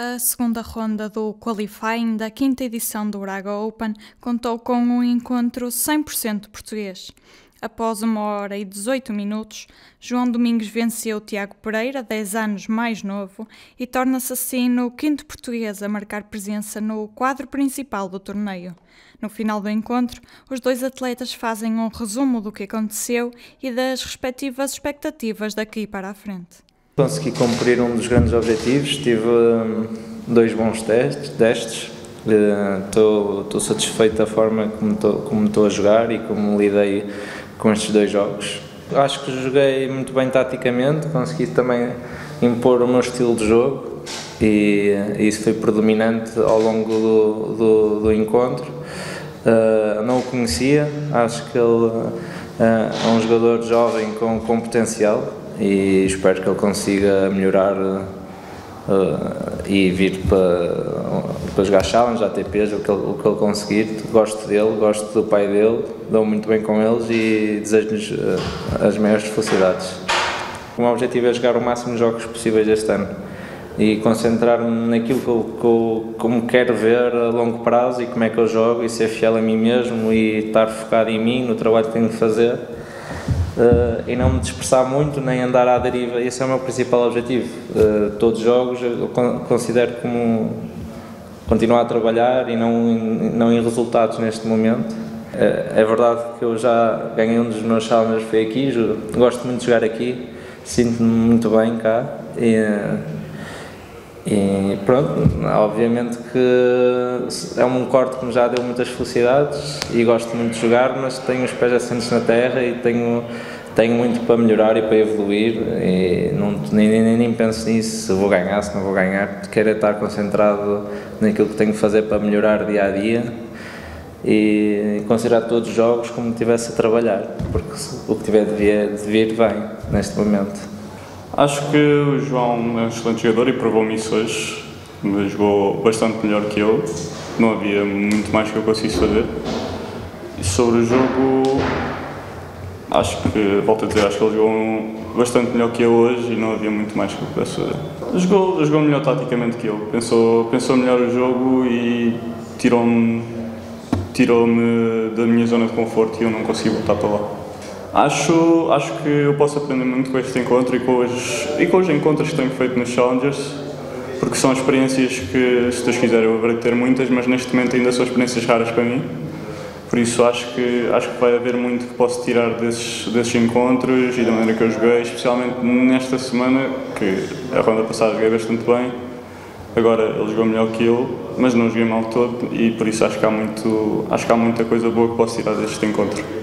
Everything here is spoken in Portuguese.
A segunda ronda do qualifying da quinta edição do Braga Open contou com um encontro 100% português. Após 1 hora e 18 minutos, João Domingos venceu Tiago Pereira, 10 anos mais novo, e torna-se assim o quinto português a marcar presença no quadro principal do torneio. No final do encontro, os dois atletas fazem um resumo do que aconteceu e das respectivas expectativas daqui para a frente. Consegui cumprir um dos grandes objetivos, tive 2 bons testes, estou satisfeito da forma como estou a jogar e como lidei com estes 2 jogos. Acho que joguei muito bem taticamente, consegui também impor o meu estilo de jogo e isso foi predominante ao longo do encontro. Não o conhecia, acho que ele é um jogador jovem com potencial e espero que ele consiga melhorar e vir para jogar challenge, ATPs, o que ele conseguir. Gosto dele, gosto do pai dele, dou muito bem com eles e desejo-lhes as maiores felicidades. O meu objetivo é jogar o máximo de jogos possíveis este ano e concentrar-me naquilo que me quero ver a longo prazo e como é que eu jogo e ser fiel a mim mesmo e estar focado em mim, no trabalho que tenho de fazer. E não me dispersar muito, nem andar à deriva. Esse é o meu principal objetivo. Todos os jogos eu considero como continuar a trabalhar e não em resultados neste momento. É verdade que eu já ganhei um dos meus challengers, foi aqui, gosto muito de jogar aqui, sinto-me muito bem cá e pronto, obviamente que é um corte que me já deu muitas felicidades e gosto muito de jogar, mas tenho os pés assentes na terra e tenho muito para melhorar e para evoluir e nem penso nisso, se vou ganhar, se não vou ganhar. Quero estar concentrado naquilo que tenho que fazer para melhorar dia a dia e considerar todos os jogos como se estivesse a trabalhar, porque o que tiver de vir vem neste momento. Acho que o João é um excelente jogador e provou-me isso hoje, mas jogou bastante melhor que eu, não havia muito mais que eu conseguisse fazer. E sobre o jogo, volto a dizer, acho que ele jogou bastante melhor que eu hoje e não havia muito mais que eu pudesse fazer. Jogou melhor taticamente que eu, pensou melhor o jogo e tirou-me da minha zona de conforto e eu não consegui voltar para lá. Acho que eu posso aprender muito com este encontro e com os encontros que tenho feito nos Challengers, porque são experiências que, se Deus quiser, eu haverei de ter muitas, mas neste momento ainda são experiências raras para mim. Por isso acho que vai haver muito que posso tirar desses encontros e da maneira que eu joguei, especialmente nesta semana, que a ronda passada joguei bastante bem. Agora ele jogou melhor que eu, mas não joguei mal todo e por isso acho que há muita coisa boa que posso tirar deste encontro.